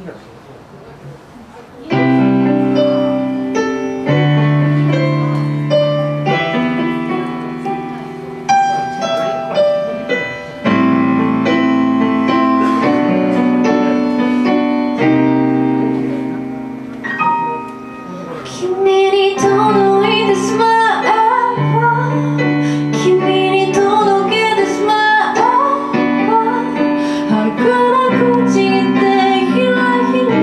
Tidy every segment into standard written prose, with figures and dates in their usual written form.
君に届けてしまえば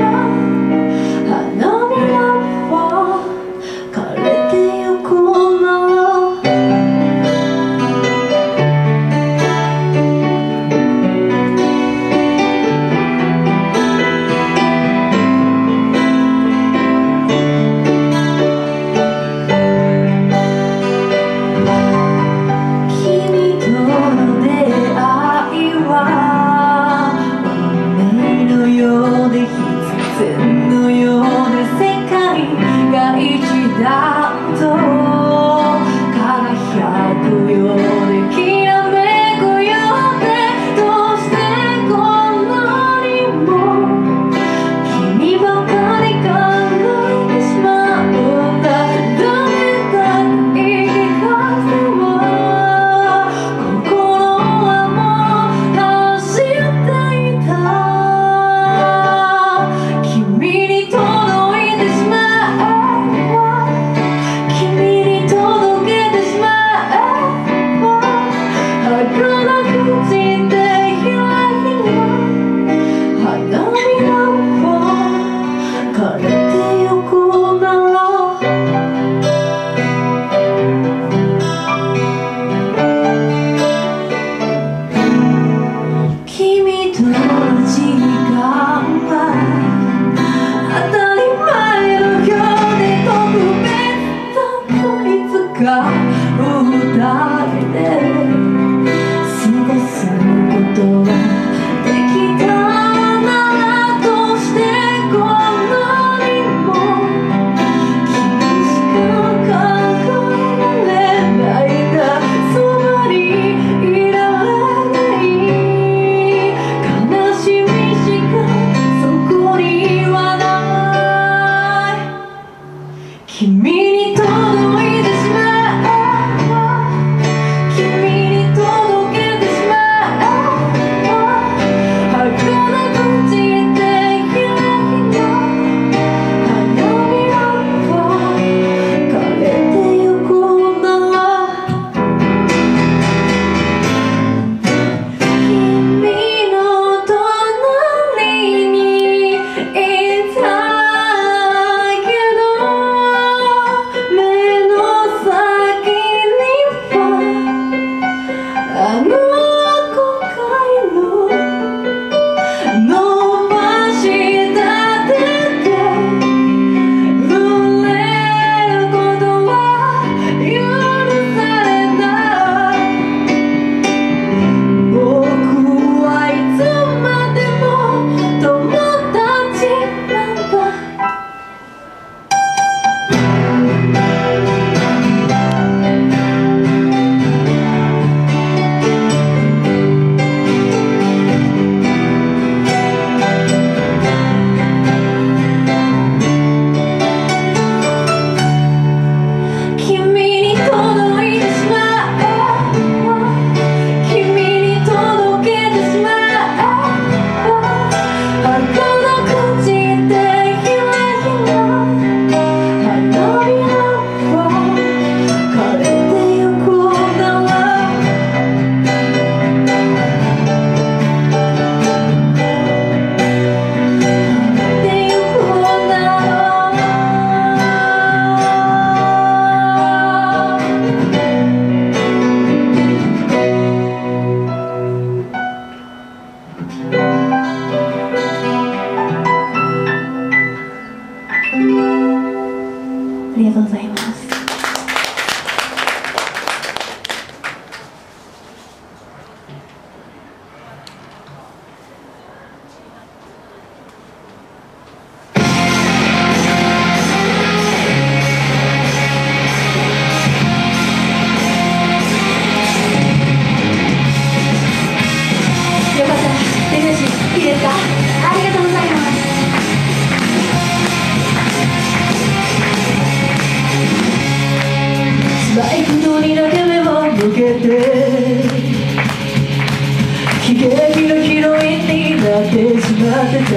た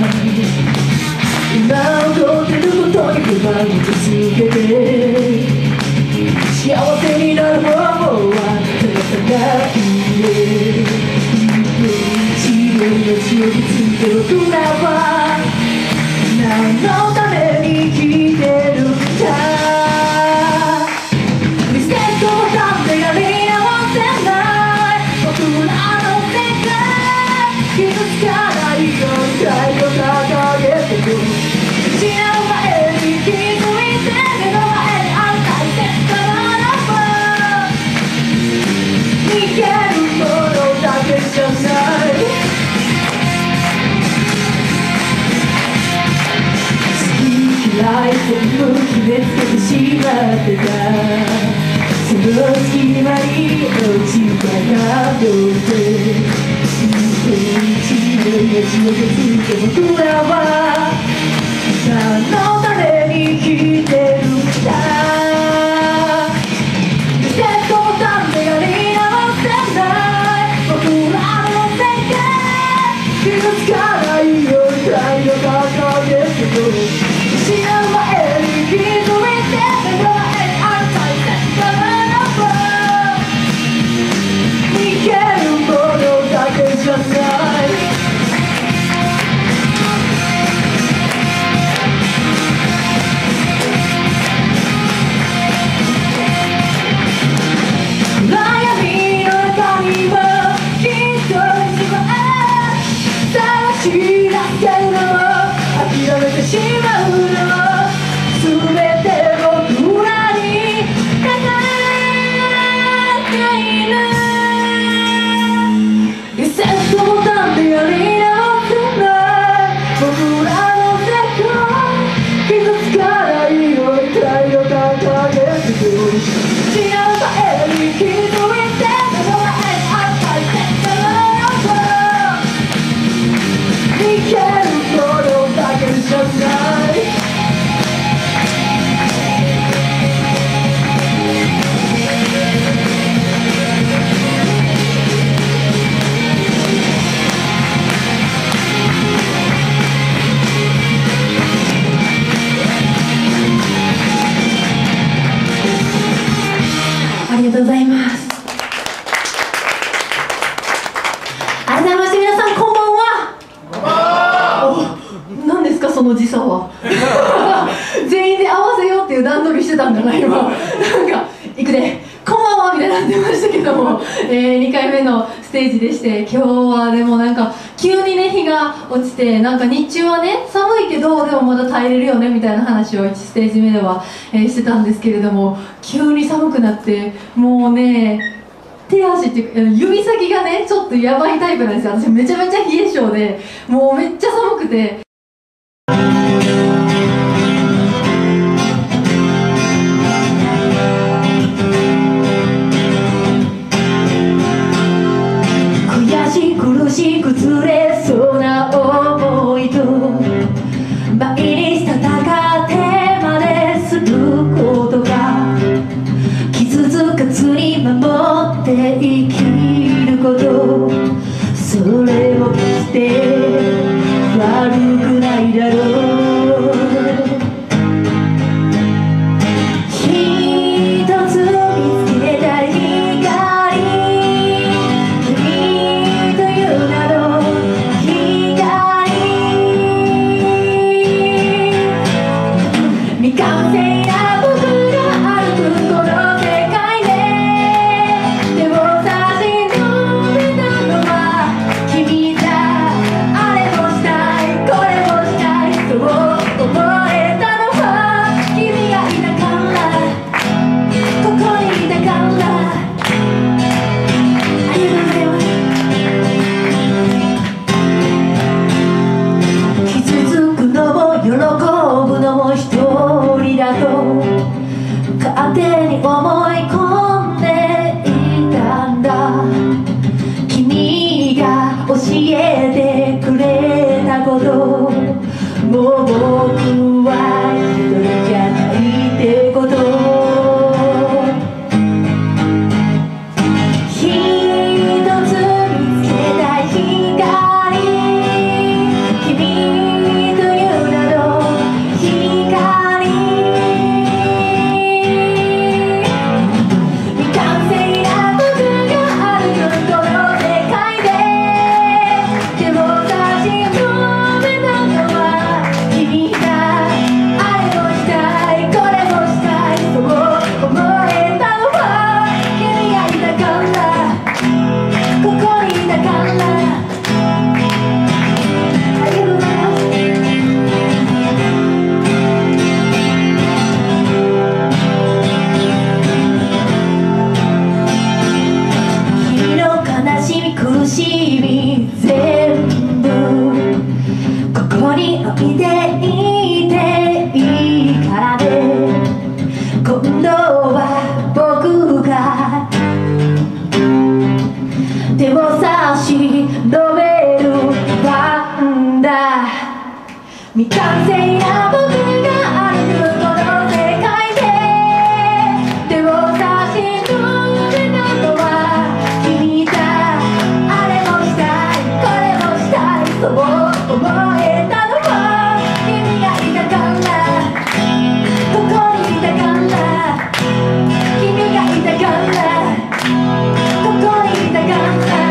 今起こってることに不満をぶつけて幸せになる方法はただないで自分の血をぶつける僕らは何のために生きてるんだリセットボタンでやり直せない僕らの世界傷つかないように太陽掲げてく失う前に気づいて目の前にある大切なものを逃げるものだけじゃないライトに決めつけてしまってたその隙間に落ちたがって一日の命を削って僕らは何のために生きてるんだリセットボタンでやり直せない僕らの世界傷つかないように太陽掲げてく知らん前に気づいて目の前にある大切なものを逃げるものだけじゃない暗闇の中にもきっと一番探し出せるのを諦めてしまう全て僕らにかかっているリセットボタンでやり直せない僕らの世界傷つかないように太陽掲げてく知らん前に気づいて目の前にある大切なものを逃げるものだけじゃないありがとうございます。改めまして皆さんこんばんは。何ですかその時差は全員で合わせようっていう段取りしてたんじゃない今なんかいくでこんばんはみたいになってましたけども、2回目のステージでして今日はでもなんか急にね日が落ちてなんか日中はね寒いけどでもまだ耐えれるよねみたいな話を1ステージ目では、してたんですけれども急に寒くなってもうね手足っていうか指先がねちょっとやばいタイプなんですよ。私めちゃめちゃ冷え性でもうめっちゃ寒くて悔しい苦しい崩れそうな思いと毎日戦ってまですることが傷つかずに守って生きることそれを決して悪くないだろう一つ見つけたい光君という名の光未完成な僕が歩くこの世界で手を差し伸べたのは君だあれもしたいこれもしたいそう思えたのは君がいたからここにいたからありがとうございます傷つくのも喜ぶのも一人だと勝手に思い込んでいたんだ君が教えてくれたこともう僕は一人じゃないってこと一つ見つけたい光君苦しみ全部ここに置いていていいからね。今度は僕が手を差し伸べる番だ。未完成な僕が歩くこの世界で手を差し伸べたのは君だ。あれもしたいこれもしたいそう思えたのは君がいたからここにいたから君がいたからここにいたから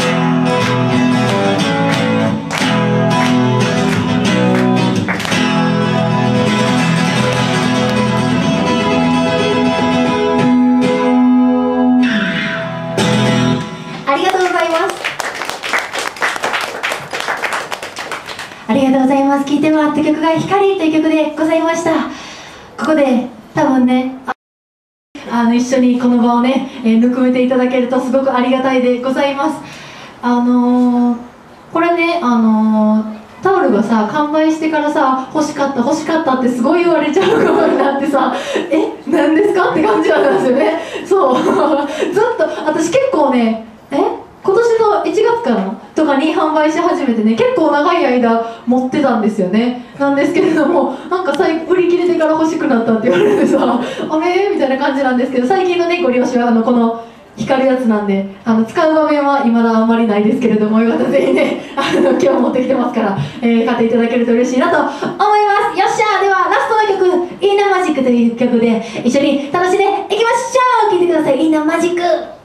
ありがとうございます。ありがとうございます。聴いてもらった曲が「光」という曲でございました。ここで多分ね一緒にこの場をね、ぬくめていただけるとすごくありがたいでございます。これねタオルがさ完売してからさ欲しかった欲しかったってすごい言われちゃうことになってさ何ですかって感じなんですよね。そうずっと私結構ね今年の1月かなとかに販売し始めてね結構長い間持ってたんですよね。なんですけれどもなんか売り切れてから欲しくなったって言われてさあれみたいな感じなんですけど、最近のねご利用しはこの光るやつなんで使う場面は未だあんまりないですけれども、よかったらぜひね今日持ってきてますから、買っていただけると嬉しいなと思います。よっしゃー、ではラストの曲「インナーマジック」という曲で一緒に楽しんでいきましょう。聴いてください。インナーマジック。